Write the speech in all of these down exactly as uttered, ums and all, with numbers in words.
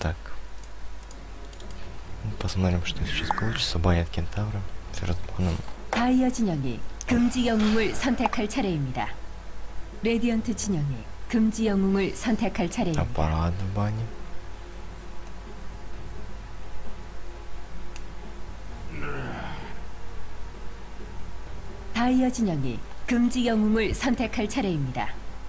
Так. Посмотрим, что сейчас получится. Бой от кентавра. Ферзбоном. 다이아 진영이 금지 영웅을 선택할 차례입니다. 레디언트 진영이 금지 영웅을 선택할 차례입니다. Аппарат в бане. 다이아 진영이 금지 영웅을 선택할 차례입니다.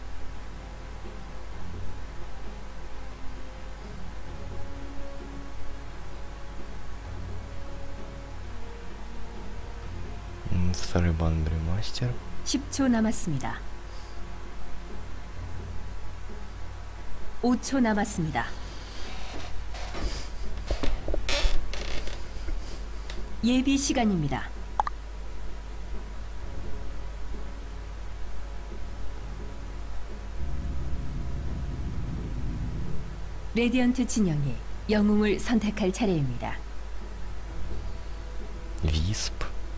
Второй бан Бремастер. 십 초 남았습니다. 오 초 남았습니다. 예비 시간입니다. 레디언트 진영이 영웅을 선택할 차례입니다. Висп.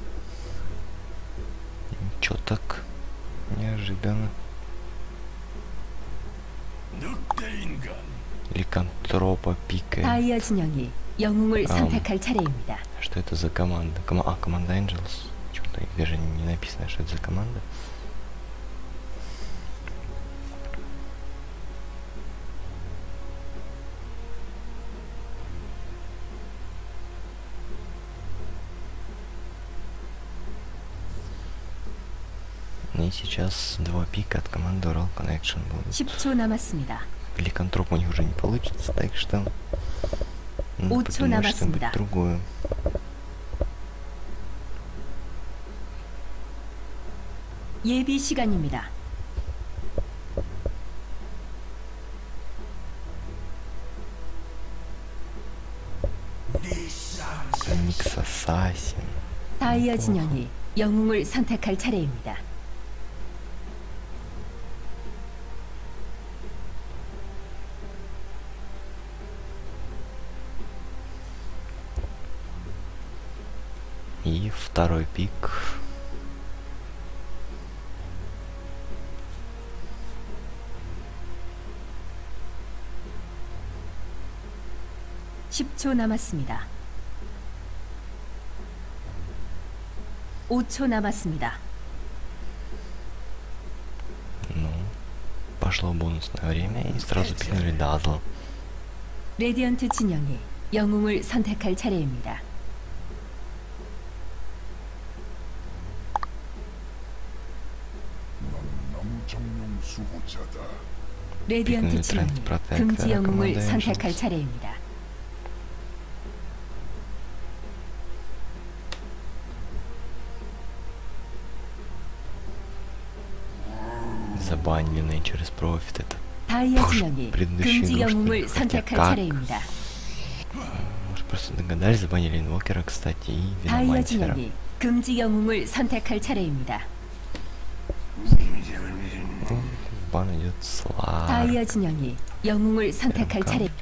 Чё так неожиданно? Ликантропа пикает. 다이아 진영이 영웅을 ам, 선택할 차례입니다. Что это за команда? Кома а, команда Angels. Почему-то их даже не написано, что это за команда. И сейчас два пика от команды Ural Connection будут. 십 초 남았습니다. Ликантроп у них уже не получится, так что 오 надо 초 придумать 남았습니다. что-нибудь другое. 예비 시간입니다. Никс Ассасин. 다이아 진영이 영웅을 선택할 차례입니다. И второй пик. 십 초 남았습니다. 오 초 남았습니다. Ну, пошло бонусное время и сразу пикнули Дазл. 레디언트 진영이 영웅을 선택할 차례입니다. 레디언트 진영이 금지 영웅을 선택할 차례입니다. Забаненный через профит это. 다이아 진영이 предыдущей 금지 игрушки. 영웅을 Хотя 선택할 как? 차례입니다. Может, просто догадались, забанили инвокера, кстати, и 다이아 Виномансера. 진영이 금지 영웅을 선택할 차례입니다. Бан идет слабо. 다이아 진영이 영웅을 선택할 그러니까. 차례.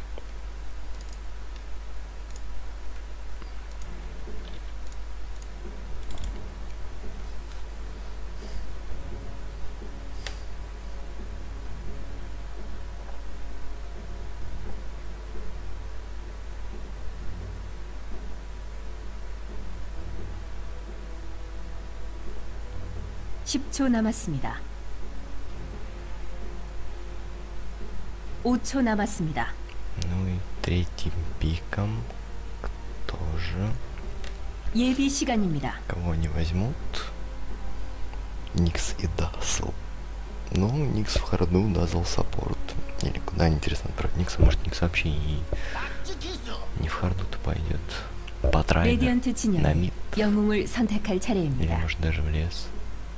십 초 남았습니다. 오 초 남았습니다. Ну и третьим пиком тоже. 예비 시간입니다. Кого они возьмут? Никс и Дазл. Ну, Никс в харду, Дазл саппорт. Или куда интересно отправить Никса? Может, Никс вообще и не в харду-то пойдет. По трайдер. 레디언트 на 진영이 мид. 영웅을 선택할 Или 차례입니다. может даже в лес.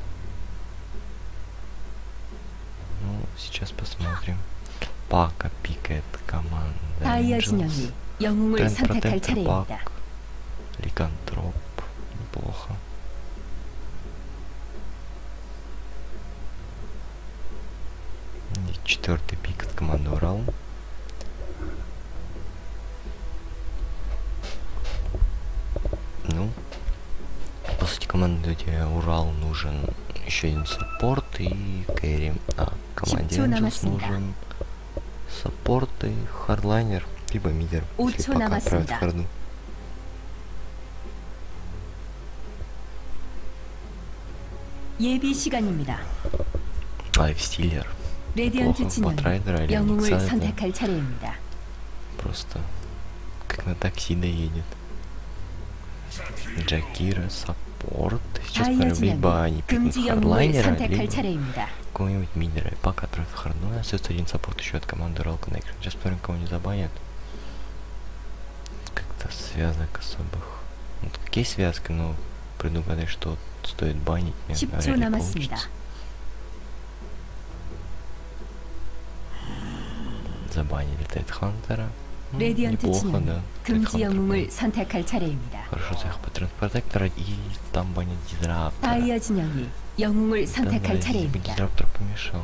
Ну, сейчас посмотрим. Пака пикает команда 다이아 Angels. 진영이 영웅을 Тренд 선택할 протектор 차례입니다. пак. Ликантроп. Неплохо. И четвертый пик от команды Урал. Ну, по сути, команде Урал нужен еще один саппорт и кэри. А команде 십 초 Angels 남았습니다. нужен саппорт и хардлайнер. Либо мидер, 오 если 초 пока отправят в 남았습니다. харду. 예비 시간입니다. Лайфстиллер. 레디언트 Плохо 진영이 Батрайдера или 영웅을 Никса, это 선택할 차례입니다. просто как на такси доедет. Джакира, саппорт. Сейчас 다이아 смотрю, либо 진영이 они пикнут 금지 영웅을 хардлайнера, 선택할 либо 차례입니다. какого-нибудь мидера. И пока отправят в харду. Ну, остается один саппорт еще от команды Roll Connection. Сейчас посмотрим, кого не забанят. Как-то связок особых. Вот какие связки, но предугадать, что стоит банить, мне 십 навряд 초 ли 남았습니다. получится. Забанили Тайтхантера. М, 레디언트 Неплохо, 진영이 да. 금지 Тайтхантер 영웅을 был. 선택할 차례입니다. Хорошо заехал по Транспротектора и там банит Дизраптора. 다이아 진영이 영웅을 Да, 선택할 да, 차례입니다. Дизраптор помешал.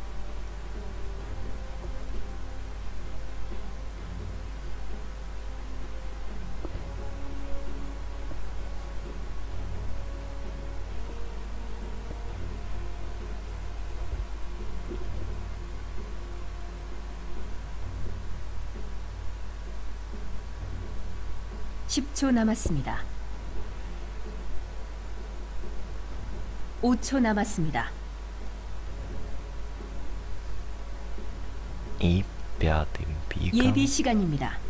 십 초 남았습니다. 오 초 남았습니다. И пятым пиком. 예비 시간입니다.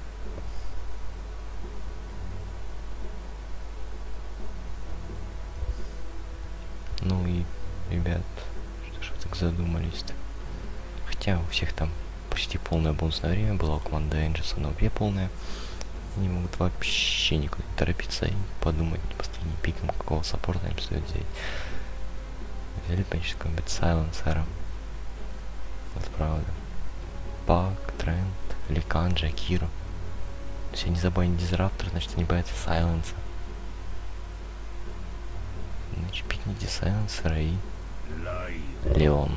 Ну и, ребят, что ж вы так задумались-то? Хотя у всех там почти полное бонусное время было, у команды Энджелса на ОПе полное. Они могут вообще никуда не торопиться и подумать последним пиком, какого саппорта им стоит взять. Взяли, конечно, какого-нибудь сайленсера. Вот правда. Пак, Трент, Ликан, Джакиру. Если они забанят Дизраптор, значит они боятся сайленса. Значит, пикните сайленсера и Леон.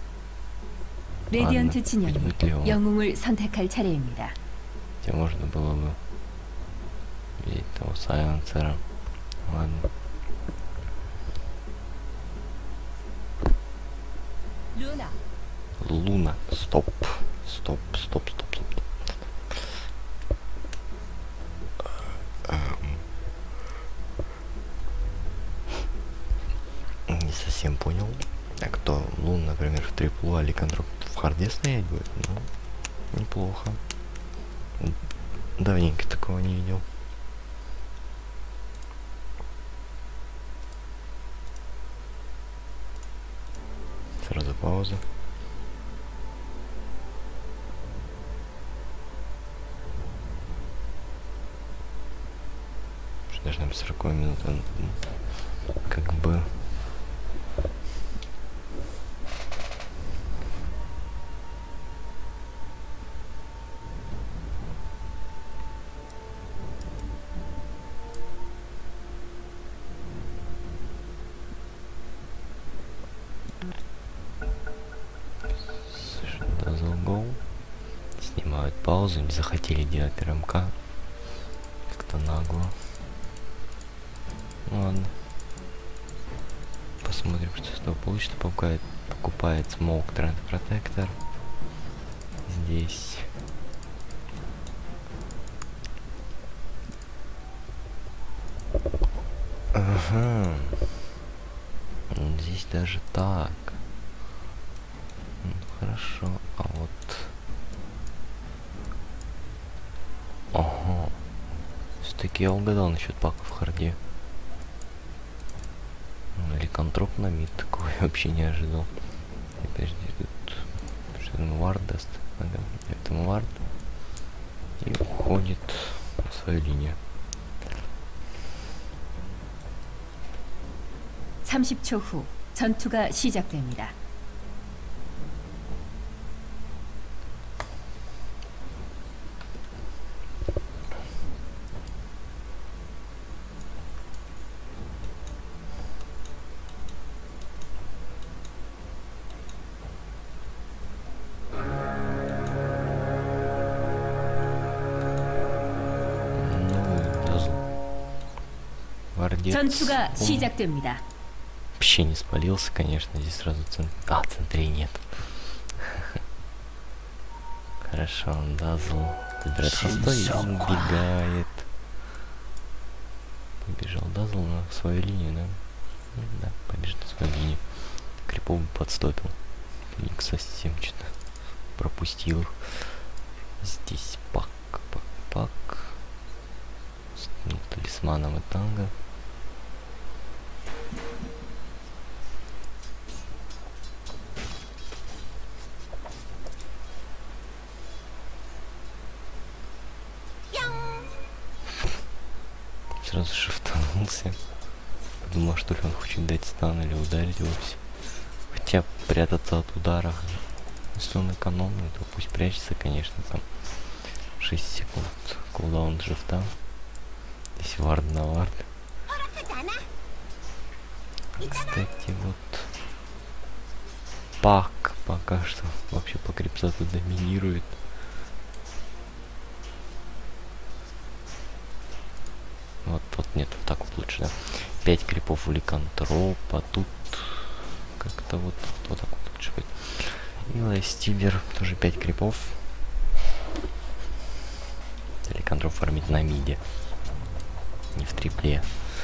레디언트 Ладно, 진영이 пусть будет Леон. 영웅을 선택할 차례입니다. Хотя можно было бы видеть того сайленсера. Ладно. 루나. Луна. Стоп. Стоп, стоп, стоп, стоп. Эм. Не совсем понял. А кто Лун, например, в триплу, а Ликантроп в харде стоять будет? Ну, неплохо. Давненько такого не видел. Сразу пауза. Что даже нам сороковая минута, как бы. Снимают паузу, не захотели делать РМК. Как-то нагло. Ну ладно. Посмотрим, что с этого получится. Покупает, покупает Smoke Trend Protector. Здесь. Ага. Здесь даже так. Ну, хорошо. А вот... Ага. Все-таки я угадал насчет паков в харде. Ну, или контроп на мид, такого я вообще не ожидал. И подожди, тут что там вард даст? Ага, это вард. И уходит на свою линию. 삼십 초 후 전투가 시작됩니다. Вардец. 전투가 Ум. 시작됩니다. Вообще не спалился, конечно, здесь сразу цент... А, центрей нет. Хорошо, Дазл забирает хоста и убегает. Побежал Дазл на свою линию, да? Ну, да, побежит на свою линию. Крипов подстопил. Феникс совсем что-то пропустил их. Здесь пак, пак, пак. С ну, талисманом и танго. Сразу шифтанулся. Думал, что ли он хочет дать стан или ударить вовсе. Хотя прятаться от удара, если он экономный, то пусть прячется, конечно, там шесть секунд кулдаун шифта. Здесь вард на вард. Кстати, вот пак пока что вообще по крипсату доминирует. Вот, вот нет, вот так вот лучше, да. пять крипов у ликантропа, тут как-то вот, вот так вот лучше будет. И Лайстиллер тоже пять крипов. Ликантроп фармит на миде, не в трипле.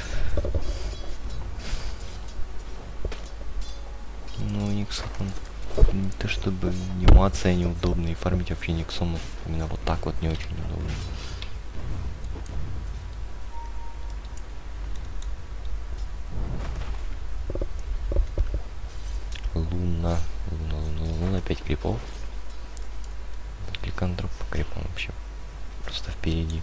Ну, Никсон, не то чтобы анимация неудобная, и фармить вообще Никсону именно вот так вот не очень удобно. Луна, Луна, Луна, Луна, пять крипов. Ликантроп по крипам вообще просто впереди.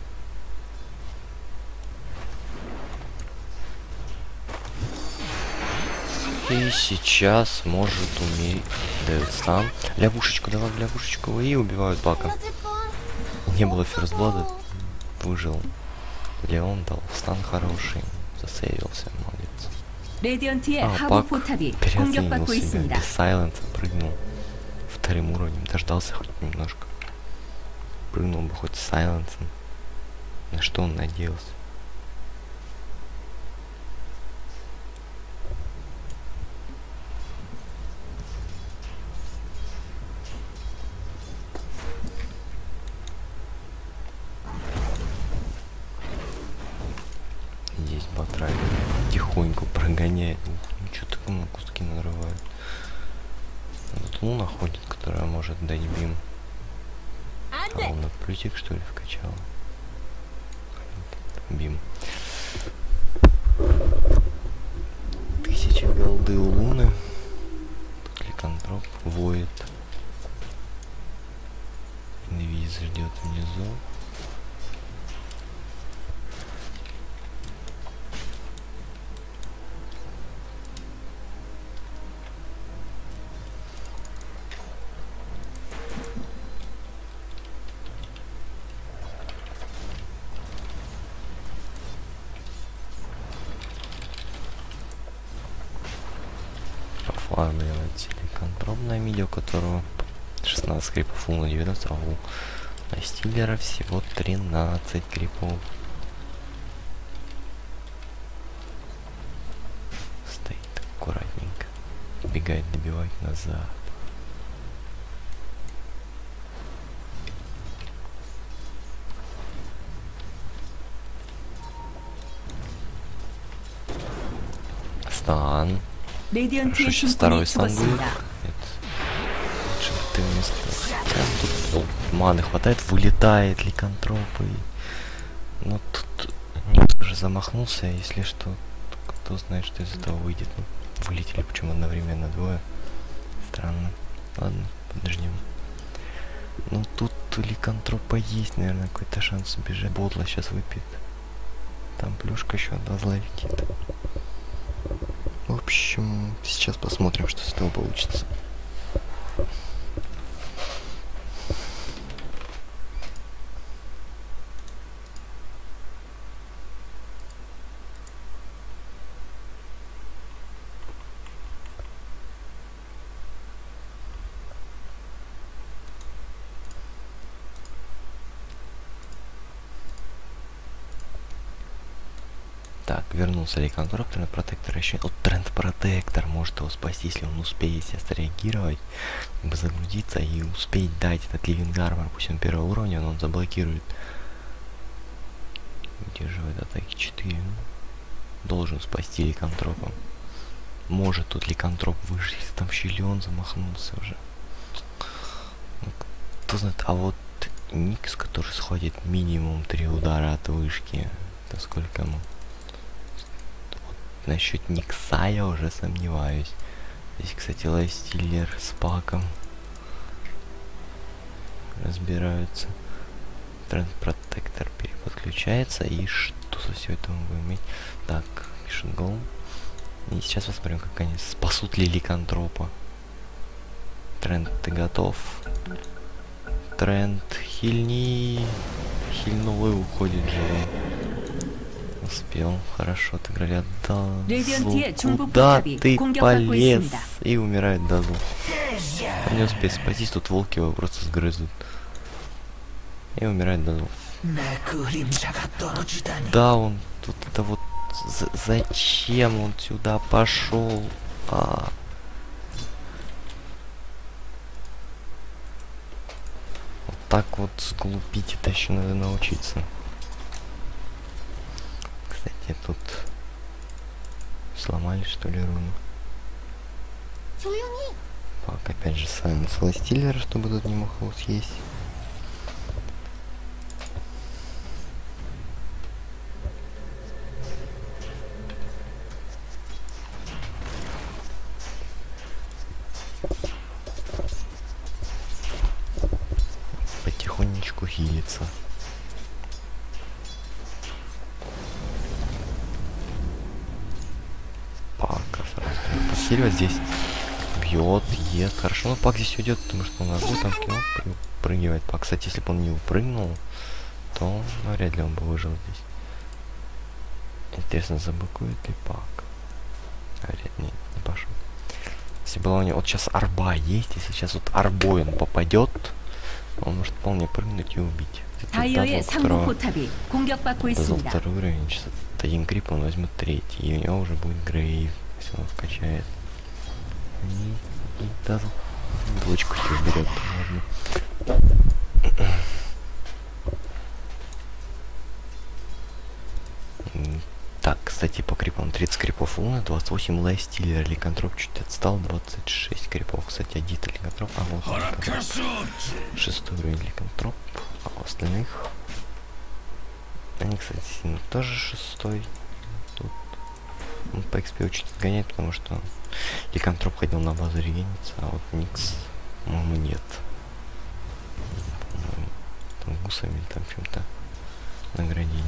И сейчас может умереть. Дает стан. Лягушечку, давай в лягушечку. И убивают Бака. Не было ферстблада. Выжил. Леон дал стан хороший. Засейвился, молодец. 레디언트의 А, 하부 Пак 포탑이 переоценил 공격받고 себя. 있습니다. Без сайленса прыгнул вторым уровнем. Дождался хоть немножко. Прыгнул бы хоть с сайленсом. На что он надеялся? Здесь Батрай тихонько прогоняет. Ну, что-то ему куски нарывает. Вот Луна ходит, которая может дать бим. А он на плюсик, что ли, вкачал? Бим. Тысяча голды у Луны. Тут ликантроп воет. Инвиз ждет внизу. Оформливать ликантроп на миде, у которого шестнадцать крипов, Луна девяносто, а у Лайстиллера всего тринадцать крипов. Стоит аккуратненько. Бегает добивать назад. Стан. 레디언트의 Хорошо, 신분이 второй сан будет. 죽었습니다. Нет. Лучше бы ты вместо... Хотя тут маны хватает, вылетает ликантропы. Но тут не тоже замахнулся, если что, кто знает, что из этого выйдет. Ну, вылетели, почему одновременно двое. Странно. Ладно, подождем. Ну тут у ликантропа есть, наверное, какой-то шанс убежать. Ботла сейчас выпьет. Там плюшка еще одна зла летит. В общем, сейчас посмотрим, что с этого получится. Так, вернулся ликантроп, тренд протектор еще. Вот тренд протектор может его спасти, если он успеет сейчас среагировать, загрузиться и успеть дать этот Living Armor, пусть он первого уровня, но он заблокирует. Удерживает атаки четыре. Должен спасти ликантропа. Может тут ликантроп выжить, если там щелен замахнулся уже. Ну, кто знает, а вот Никс, который схватит минимум три удара от вышки, это сколько ему? Вот насчет Никса я уже сомневаюсь. Здесь, кстати, Лайстиллер с Паком разбираются. Тренд протектор переподключается, и что со всего этого мы будем иметь? Так, пишет гол. И сейчас посмотрим, как они спасут ли ликантропа. Тренд, ты готов? Тренд, хильни. Хильнул и уходит же. Успел, хорошо, отыграли, отдал. Куда ты полез? И умирает Дазл. Он не успеет спастись, тут волки его просто сгрызут. И умирает Дазл. Да, он тут это вот... З зачем он сюда пошел? А. Вот так вот сглупить, это еще надо научиться. Кстати, тут сломали, что ли, руну. Пак, опять же, сами Лайстиллера, чтобы тут не мог его съесть. Потихонечку хилится. Пака сразу посиливать здесь. Бьет, ест. Хорошо, но Пак здесь уйдет, потому что он ногу там кинул, прыгивает. Пак, кстати, если бы он не упрыгнул, то ну, вряд ли он бы выжил здесь. Интересно, забыкует ли Пак? А, вряд нет, не пошел. Если была у него... Вот сейчас арба есть, если сейчас вот арбой он попадет, он может вполне прыгнуть и убить. 다이어의 상부 포탑이 공격받고 있습니다. За второй уровень, сейчас один крип он возьмет третий, и у него уже будет грейв, если он вкачает. И, и даже двочку себе берет, можно. Так, кстати, по крипам тридцать крипов Луна, двадцать восемь Лайстиллер, ликантроп чуть отстал, двадцать шесть крипов, кстати, Адита ликантроп, а вот ликантроп. Шестой уровень ликантроп, а у остальных... Они, кстати, ну, тоже шестой. Тут он по экспи очень отгоняет, потому что ликантроп ходил на базу регениться, а вот Никс, по-моему, нет. По-моему, там гусами там чем-то наградили.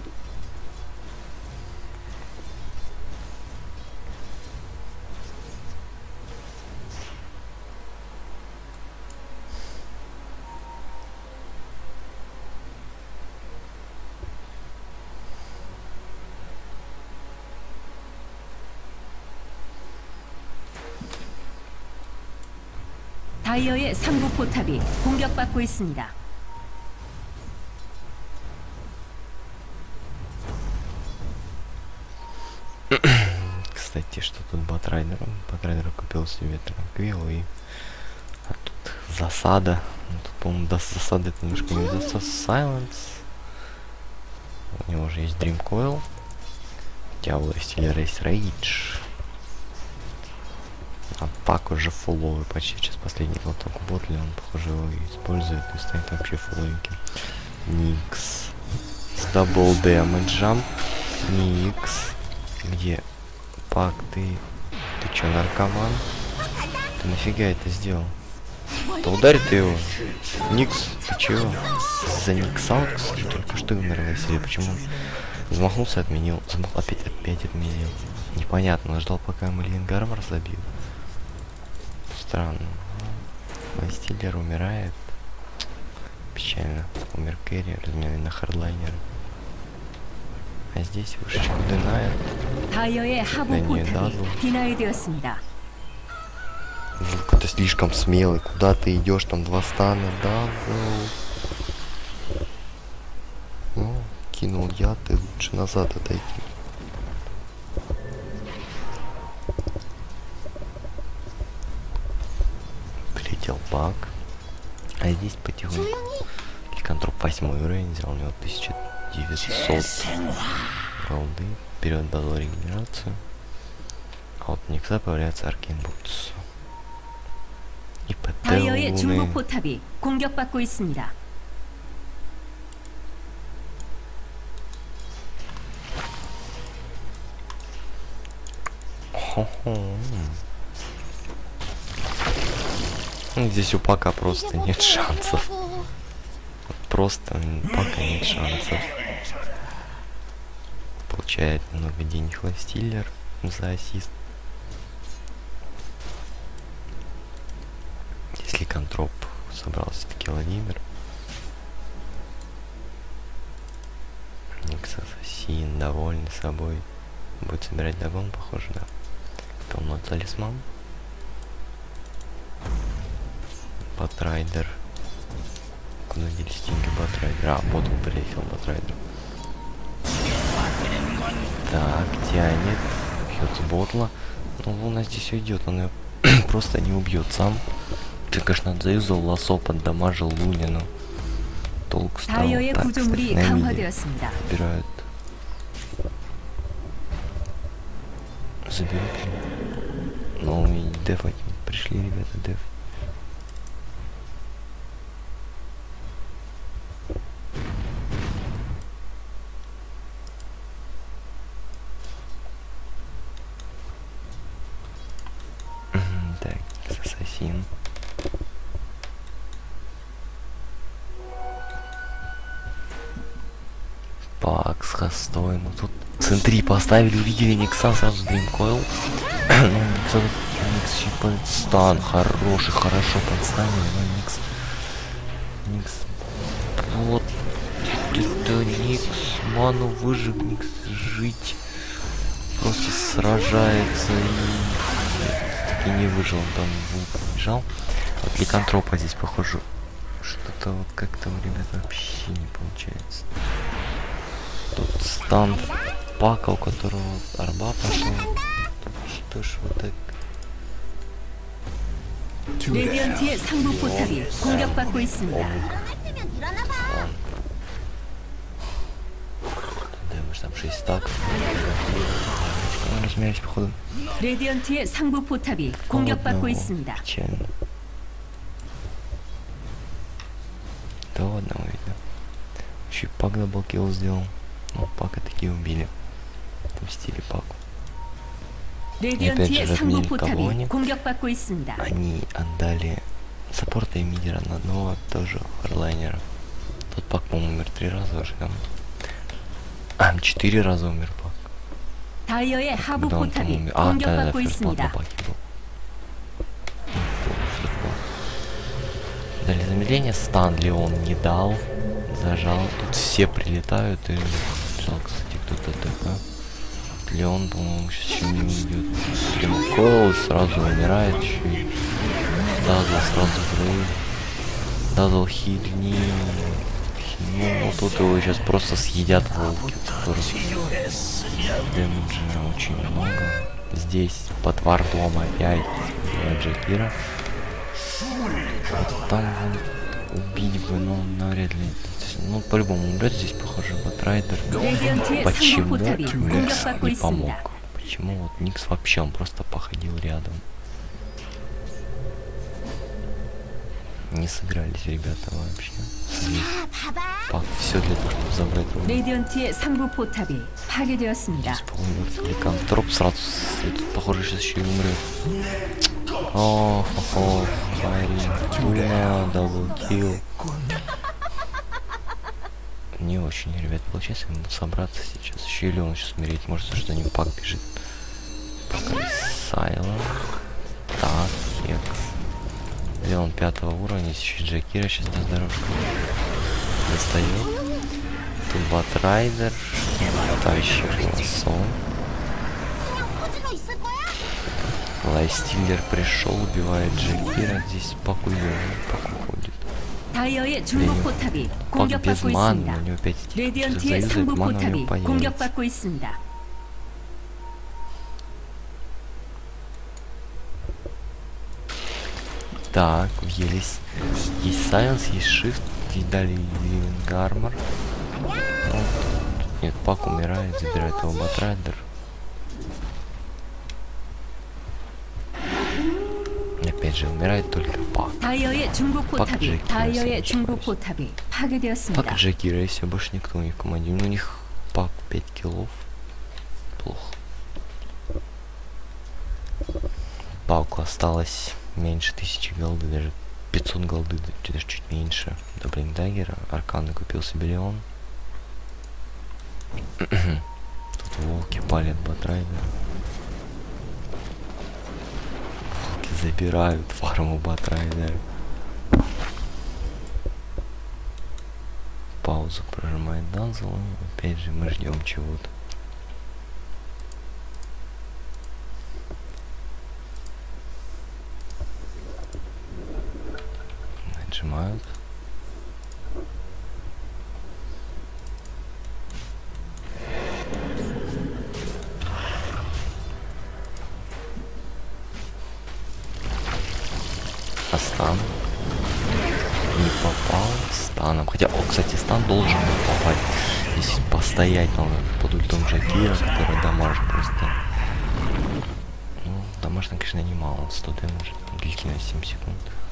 다이어의 상부 포탑이 공격받고 있습니다. Кстати, что тут Батрайдер? Батрайдер купил себе транквилл и... А тут засада. Ну, тут, по-моему, до засады это немножко не удастся. Сайленс. У него уже есть Dream Coil. Хотя у Лайстиллера есть Рейдж. А Пак уже фулловый почти. Сейчас последний глоток у Ботли, он, похоже, его использует и станет вообще фулловеньким. Никс. С дабл дэмэджем. Никс. Где? Пак, ты... Ты чё, наркоман? Ты нафига это сделал? Да ударь ты его. Никс, ты чего? За Никсаут, кстати, только что умерла себе. Почему? Замахнулся, отменил. Замах... Опять, опять отменил. Непонятно, он ждал, пока ему Living Armor забьют. Странно. Лайстиллер умирает. Печально. Умер Кэрри, разменный на хардлайнера. А здесь вышечку динает. 다이어의 하부 포탑이 디나이되었습니다. Ты слишком смелый. Куда ты идешь? Там два стана. Да, ну. Ну, кинул я, ты лучше назад отойти. здесь потихоньку. Ликантроп восьмой уровень взял, у него тысяча девятьсот голды. Вперед дал регенерацию. А вот у Никса появляется Аркейн Бутс. И 다이어의 중부 ПТ 포탑이 공격받고 있습니다. Хо-хо. Здесь у Пака просто нет шансов. Просто у Пака нет шансов. Получает много денег Ластиллер за ассист. Если Контроп собрался таки Владимир. Никс Ассасин довольный собой. Будет собирать догон, похоже, да. Полно талисман. Батрайдер. Куда делись деньги Батрайдера? А, вот он прилетел, Батрайдер. Так, тянет. Бьет с ботла. Ну, Луна здесь уйдет, он ее просто не убьет сам. Ты, конечно, заюзал лосо, поддамажил Лунину. Толк стал. 다이어의 Так, 구조물이 кстати, на миде 강화되었습니다. забирают. Заберут ли? Ну и дефать. Пришли, ребята, деф. Так, ассасин. Пак с хостой. Ну тут центри поставили, увидели Никса, сразу Дримкойл. Ну, Никса, Никс щипает стан. Хороший, хорошо подставили, но Никс. Никс. Вот. Это Никс. Ману выжиг, Никс жить. Просто сражается и таки не выжил, он там бежал. Вот Ликантропа здесь, похоже, что-то вот как-то у ребят вообще не получается. Тут стан Пака, у которого арба пошла. Что ж вот так. 레디언트의 상부 포탑이 공격받고 있습니다. Дэмэдж там шесть стаков. Размерились походу. 레디언트의 상부 포탑이 공격받고 одного. 있습니다. Печально. До одного видно. Еще и Пак даблкилл сделал. Ну, Пака такие убили. Отомстили Паку. 레디언트의 상부 разменили 포탑이 колонию. 공격받고 있습니다. Они отдали саппорта и мидера на одного тоже харлайнера. Тот Пак, по-моему, умер три раза уже, да? А, четыре раза умер Пак. 다이어의 하부 Когда он там 포탑이 умер? А, да, да, 공격받고 ферстплат на 있습니다. Паке был. Дали замедление, стан Леон не дал, зажал. Тут все прилетают и... Жалко, кстати, кто-то ТП. Леон, по-моему, сейчас еще не уйдет. Дримкойл сразу умирает, еще и Дазл сразу взрыв. Дазл хильни. Ну, тут его сейчас просто съедят волки. Дэмэджа очень много. Здесь под вардом опять Джакира. Вот там вон убить бы, но навряд ли. Ну, по-любому умрет здесь, похоже, Батрайдер. Почему Никс не помог? Почему вот Никс вообще, он просто походил рядом? Не сыгрались ребята вообще. Здесь Пак все для того, чтобы забрать его. 레디언트의 상부 포탑이 파괴되었습니다. Здесь, по-моему, Ликантроп сразу, тут, похоже, сейчас еще и умрет. О, хо-хо, Файринг, Луна, даблкилл. Не очень, ребят, получается ему собраться сейчас. Еще или он сейчас умереть может, за что не Пак бежит. Пока Сайлон. Так, Хекс. Леон пятого уровня, еще и Джакира сейчас даст дорожку. Достает. Тут Батрайдер. Товарищ Лосо. Лайстиллер пришел, убивает Джакира. Здесь Пак уходит. 다이어의 중부 포탑이 Пак без 공격받고 маны, 있습니다. у него опять 레디언트의 заюзает, 상부 мана у 포탑이 него появится. 공격받고 있습니다. Так, есть, есть Silence, есть Shift, и далее Living Armor. Ну, нет, Пак умирает, забирает его Батрайдер. Опять же, умирает только Пак. 다이어의 중국 Пак, 포탑이 Джеки, 다이어의 если 중국 не ошибаюсь. 포탑이 파괴되었습니다. Пак, Джеки, Рейси, больше никто не в команде. Ну, у них Пак пять киллов. Плохо. Паку осталось меньше тысячи голды, даже пятьсот голды, даже чуть меньше. До Блиндаггера. Арканы купил себе Леон. Тут волки палят Батрайдера. Волки забирают фарму Батрайдера. Паузу прожимает Данзел. Опять же мы ждем чего-то. Нажимают. А стан не попал станом. Хотя, о, кстати, стан должен был попасть. Если постоять надо под ультом Джакира, который дамажит просто. Ну, дамаж, конечно, немало. Он сто дэмэджа. Гильки на семь секунд.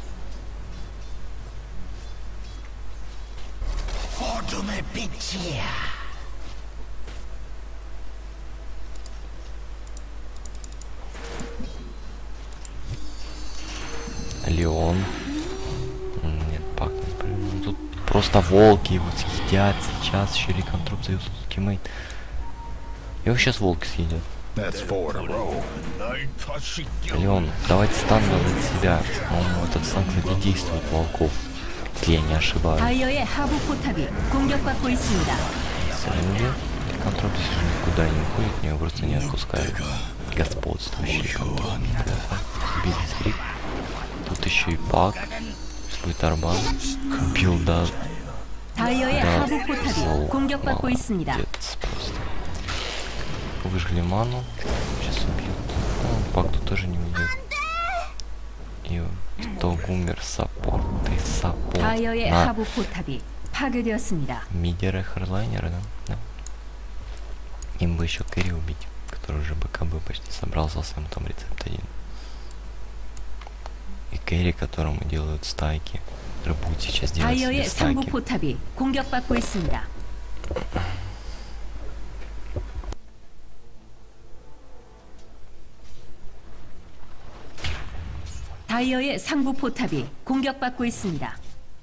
Леон. Нет, Пак не прыгнул. Тут просто волки вот съедят сейчас. Еще ликантроп зовет скиммейт. Его сейчас волки съедят. Леон, давайте стан от себя. По-моему, этот стан, кстати, действует волков. Если я не ошибаюсь. 다이어의 하부 포탑이 공격받고 있습니다. Соренги. Ликантроп здесь уже никуда не уходит. Меня просто не отпускает. Господствующий ликантроп. Убили скрип. Тут еще и Пак. Сейчас будет Арбан. Убил, да. 다이어의 Да. 하부 포탑이 공격받고 있습니다. Молодец просто. Выжгли ману. Сейчас убьют. Ну, Пак тут тоже не уйдет. И кто умер? Саппорт. И саппорт. 다이어의 На 하부 포탑이 파괴되었습니다. мидера Харлайнера, да? Да. Им бы еще Кэрри убить, который уже БКБ почти собрался, сам там рецепт один. И Кэрри, которому делают стайки. Который будет сейчас делать себе 다이어의 상부 стайки. 포탑이 공격받고 있습니다. 다이어의 상부 포탑이 공격받고 있습니다.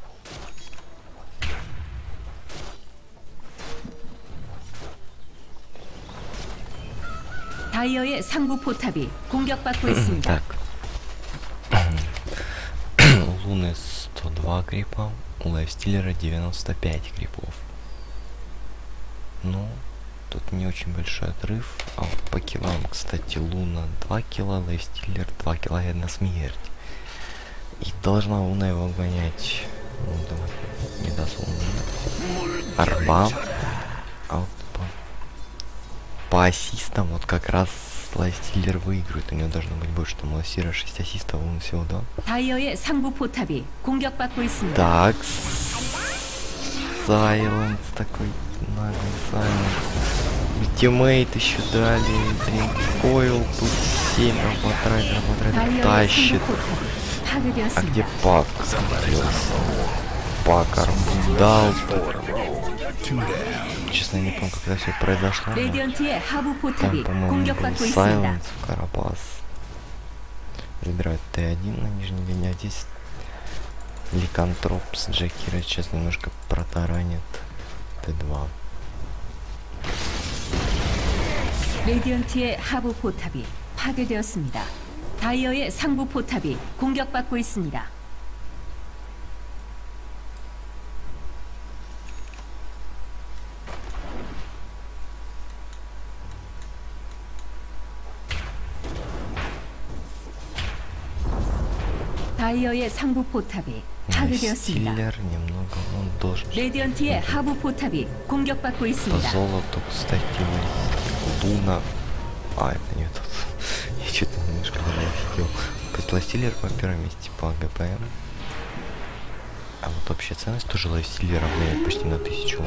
다이어의 상부 포탑이 공격받고 있습니다. Так. У Луны сто два крипа, у Лайфстиллера девяносто пять крипов. Ну, тут не очень большой отрыв. А вот по киллам, кстати, Луна два килла, Лайфстиллер два килла и одна смерть. И должна Луна его обгонять. Ну, давай, не даст Луна. Арба. А вот по, по ассистам вот как раз Лайфстиллер выигрывает. У него должно быть больше. Там у Лайфстиллера шесть ассистов, а у Луны всего два. 다이어의 상부 포탑이 공격받고 있습니다. Так, Сайленс такой наглый Сайленс. Ультимейт еще дали, Дринкойл, тут семь, Батрайдер, Батрайдер 다이어의 тащит. 상부 포탑이 А где 파괴되었습니다. Пак? Делся. Пак арбудал. Честно, я не помню, когда все произошло. но 레디언트의 하부 Там, 포탑이 по-моему, был 공격받고 있습니다. Сайленс, Карапас. Забирают Т один на нижней линии, а здесь Ликантроп с Джакира сейчас немножко протаранит Т два. 레디언트의 하부 포탑이 파괴되었습니다. 다이어의 상부 포탑이 공격받고 있습니다. 다이어의 상부 포탑이 파괴되었습니다. Стиллер немного, он должен. 레디언트의 하부 포탑이 공격받고 По 있습니다. золоту, кстати, Луна. А, это не тот. Я что-то немножко не офигел. Пусть Лайстиллер по первом месте по ГПМ. А вот общая ценность тоже Лайстиллера влияет почти на тысячу.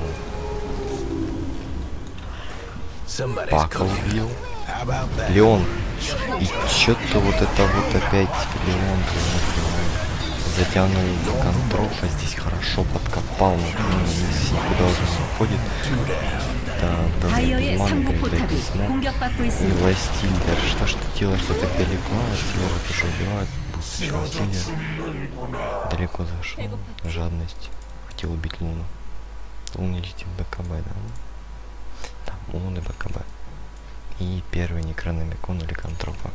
Пака убил. Леон. И чё-то вот это вот опять Леон затянул контрофа. Здесь хорошо подкопал, но никуда уже не уходит. Да, да, Лайстиллер, что ж ты делаешь, что так далеко? Лайстиллер тоже убивает. Лайстиллер далеко зашел. Жадность. Хотел убить Луну. Луна летит БКБ, да? Там у Луны БКБ. И первый некрономикон или контропа.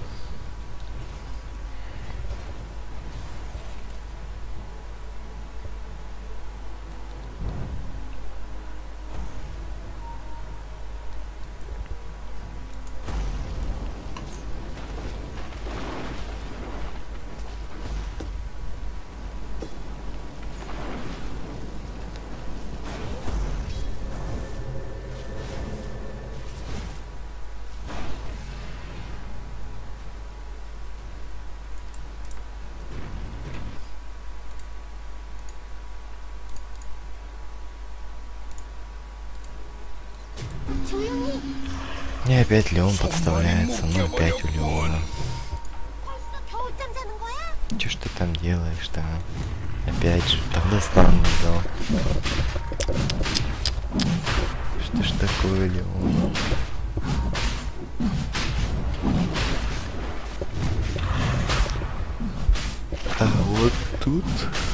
И опять Леон подставляется, ну опять у Леона. Че ж ты там делаешь-то? Опять же, тогда странно дал. Что ж такое, Леон? А вот тут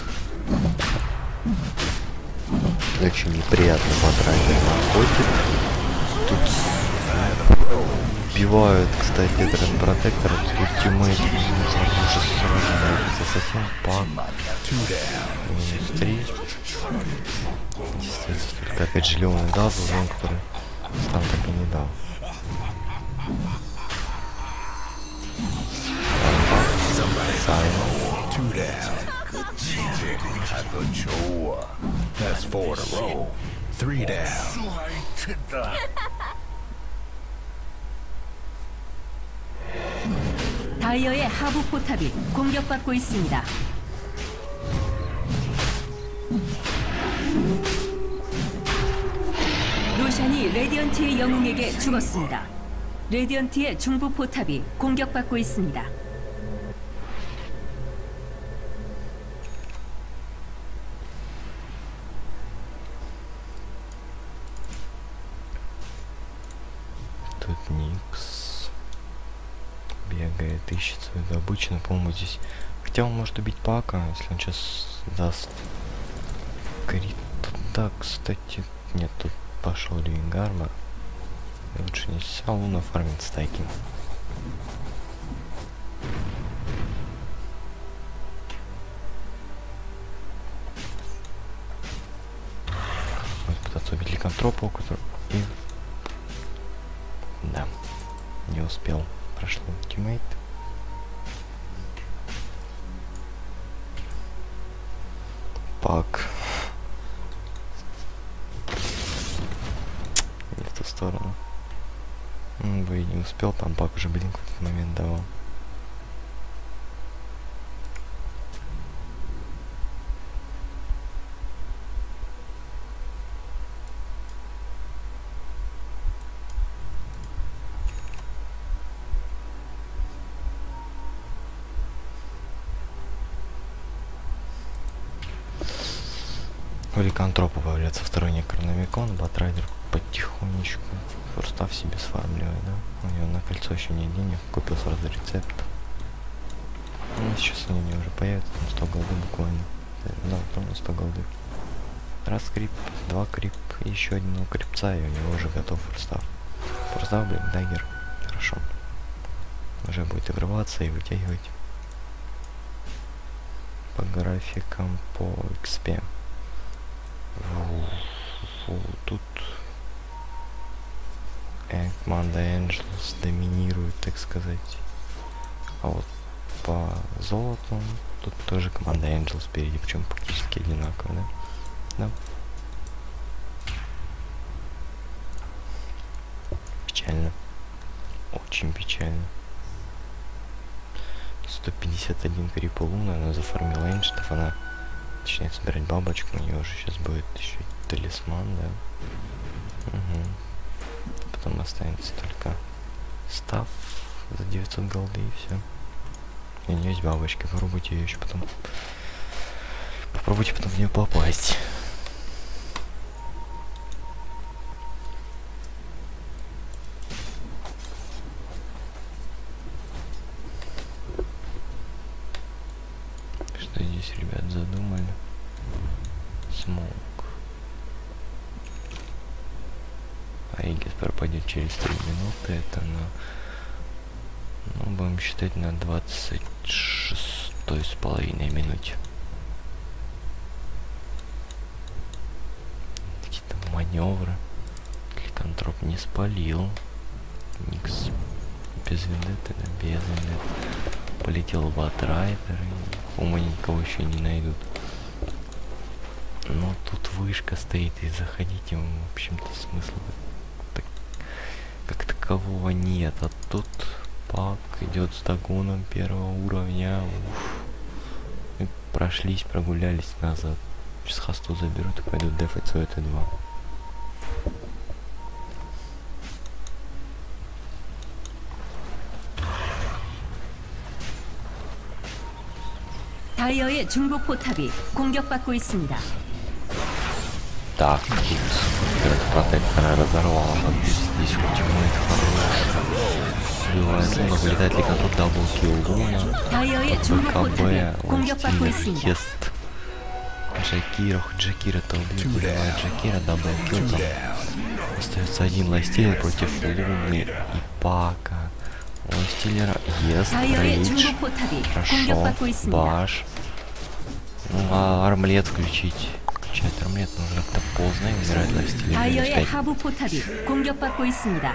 очень неприятно потратить находит. Тут убивают, кстати, этот протектор, тут тиммейт уже сражается совсем пак. Минус три. Действительно, только опять же Леон дал зон, который сам так и не дал. 다이어의 하부 포탑이 공격받고 있습니다. 로샨이 레디언트의 영웅에게 죽었습니다. 레디언트의 중부 포탑이 공격받고 있습니다. Тут Никс бегает, ищет свою добычу, но, по-моему, здесь... Хотя он может убить Пака, если он сейчас даст крит туда, кстати... Нет, тут пошел Лингарма. Лучше не вся Луна фармит стайки. Вот пытаться убить ликантропа, у которого... И... Да, не успел. Прошел ультимейт. Пак. Не в ту сторону. Вы не успел, там Пак уже блинк в этот момент давал. У ликантропа появляется второй некрономикон, Батрайдер потихонечку форстав себе сфармливает, да? У него на кольцо еще нет денег, купил сразу рецепт. Ну, сейчас они у него уже появятся, там сто голды буквально. Да, ровно сто голды. Раз крип, два крип, и еще один крипца, и у него уже готов форстав. Форстав, блин, даггер. Хорошо. Уже будет игрываться и вытягивать по графикам, по экспе. Фу, тут э, команда Angels доминирует, так сказать. А вот по золоту тут тоже команда Angels впереди, причем практически одинаково, да? Да. Печально. Очень печально. сто пятьдесят один крипа луна, она зафармила эншитов, она начинает собирать бабочку, у нее уже сейчас будет еще талисман, да. Угу. Потом останется только став за девятьсот голды и все. И у нее есть бабочка, попробуйте ее еще потом. Попробуйте потом в нее попасть. Что здесь, ребят, задумали? Смог. Аигис пропадет через три минуты. Это на... Ну, будем считать на двадцать шестой с половиной минуте. Какие-то маневры. Ликантроп не спалил. Никс без вендетты, да, без вендетты. Полетел в Атрайдер, и ума никого еще не найдут. Но тут вышка стоит, и заходить ему, в общем-то, смысла так, как такового нет. А тут пак идет с догоном первого уровня. Уф. Мы прошлись, прогулялись назад. Сейчас хасту заберут и пойдут дефать свой Т два. 다이어의 중부 포탑이 공격받고 있습니다. Так, тут протектора разорвало, здесь ультимейт хороший. Убивает луна, вылетает ликантроп, даблкил луна. 다이어의 중부 포탑이 БКБ, 공격받고 있습니다. Ест Джакира, хоть Джакира-то убьет, убивает Джакира, даблкил там. Остается один лайстилер против луны и пака. Лайстилера ест, рейдж, хорошо, баш. Ну а армлет включить. Включать армлет нужно как-то поздно и умирает лайстилер. 다이어의 하부 포탑이 공격받고 있습니다.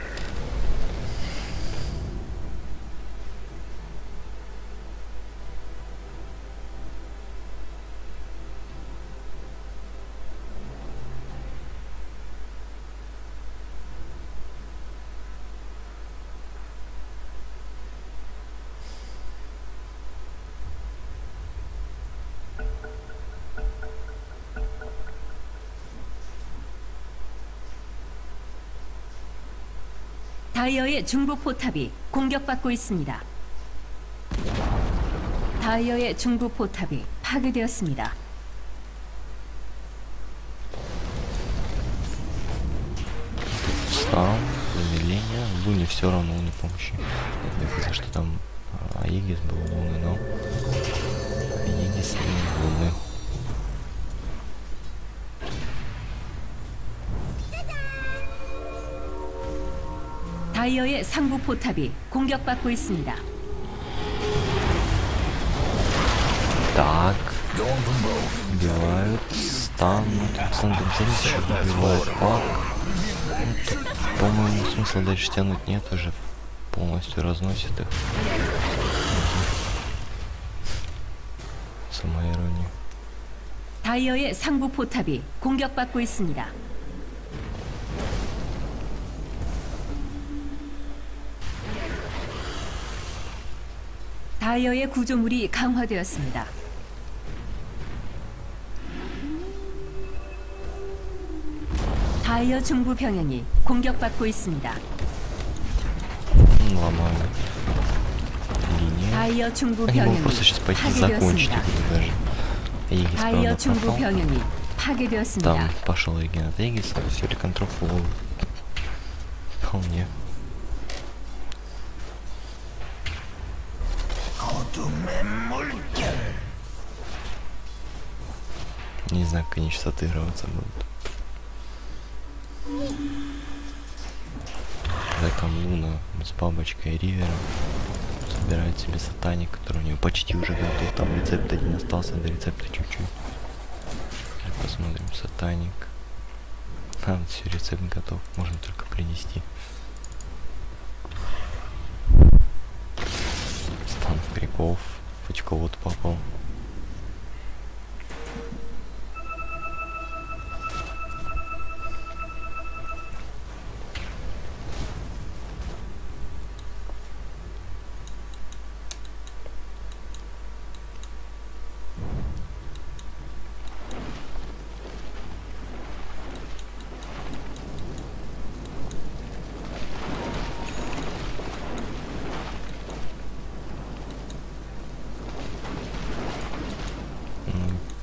다이어의 중부 포탑이 공격받고 있습니다. 다이어의 중부 포탑이 파괴되었습니다. Стал, замедление, Луне все равно не помощи. Я хотел, что там Аигис был Луны, но Аигис не Луны. 다이어의 상부 포탑이 공격받고 있습니다. Так, убивают стан, стан еще убивает пак. По-моему, смысла дальше тянуть нет, уже полностью разносит их. Сама ирония. 다이어의 상부 포탑이 공격받고 있습니다. 다이어의 구조물이 강화되었습니다. 다이어 중부 병영이 공격받고 있습니다. Ломаю линию. 다이어 중부 Они могут 병영이 просто сейчас пойти закончить 파괴되었습니다. их даже. Эгис, 다이어 правда, 중부 пропал. 병영이 파괴되었습니다. Там пошел реген от Эгиса, все ликантроп лол. Вполне. Не знаю, как они сейчас отыгрываться будут. Когда там Луна с бабочкой и Ривером собирает себе сатаник, который у нее почти уже готов. Там рецепт один остался, до рецепта чуть-чуть. Посмотрим, сатаник. А, вот все, рецепт готов. Можно только принести. Стан криков. Хоть кого-то попал.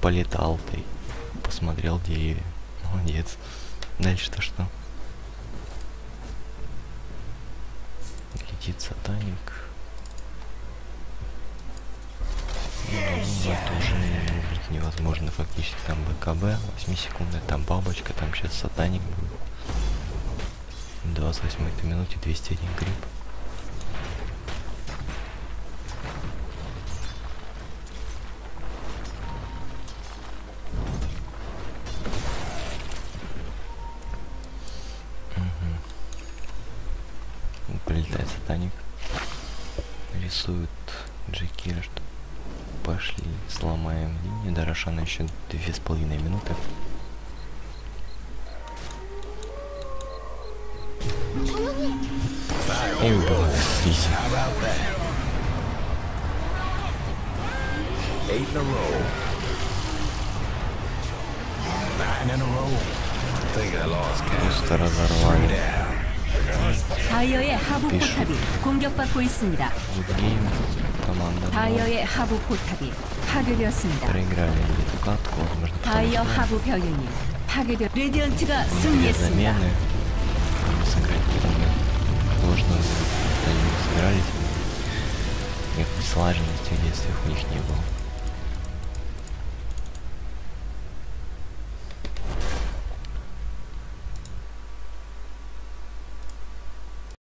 полетал ты. Посмотрел деревья. Молодец. Дальше-то что? Летит сатаник. Ну, это уже будет невозможно фактически. Там БКБ восемь секунд, там бабочка, там сейчас сатаник будет. двадцать восьмой минуте двести один крип. Угу. Прилетает сатаник. Рисует Джекира, что пошли, сломаем линию. До Рошана еще две с половиной минуты. И убивает. Изи. Просто разорвали. 다이어의 하부 Пишу. 포탑이 공격받고 있습니다. Гудгейм. Команда. 다이어의 하부 포탑이 파괴되었습니다. Проиграли эту катку, возможно, потому 다이어 что 하부 병영이 파괴되어 레디언트가 две 승리했습니다. замены. Они сыграть потом сложно будет. Они не сыгрались. Никакой слаженности в действиях у них не было.